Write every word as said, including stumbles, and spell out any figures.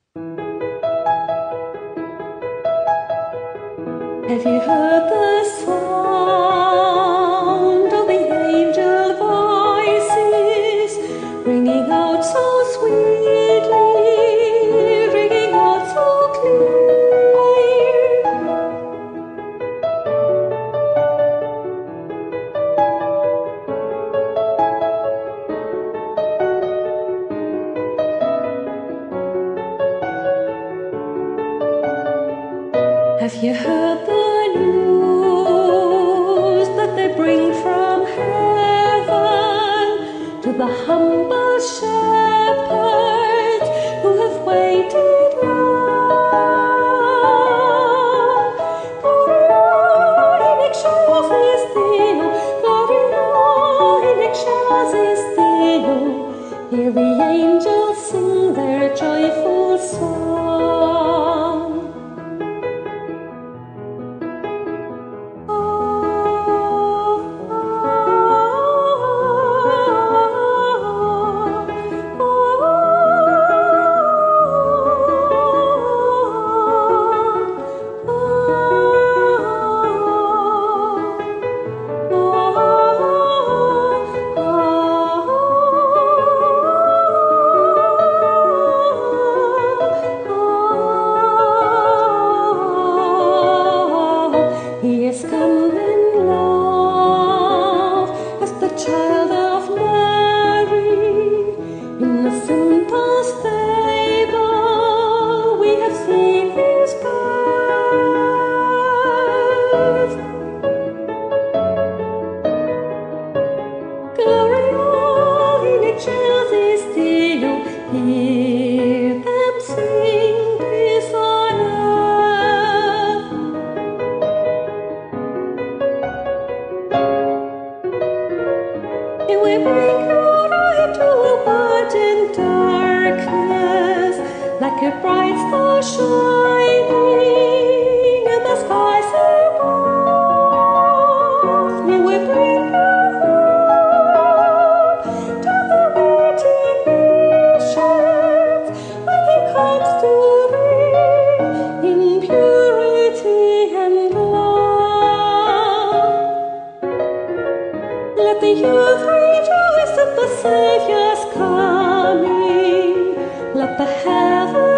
Have you heard the sound of the angel voices ringing out so sweetly, ringing out so clear? Have you heard the news that they bring from heaven to the humble shepherds who have waited long? Gloria in excelsis Deo, Gloria in excelsis Deo. Hear the angels sing their joyful song. He has come in love as the child of Mary. In the simple stable we have seen his birth. Gloria in excelsis Deo, hear them sing peace on earth. It will bring your light to a world in darkness, like a bright star shining in the skies above. It will bring your hope to the waiting nations when He comes to reign in purity and love. Let the youth rejoice at the Saviour's coming. Let the heavens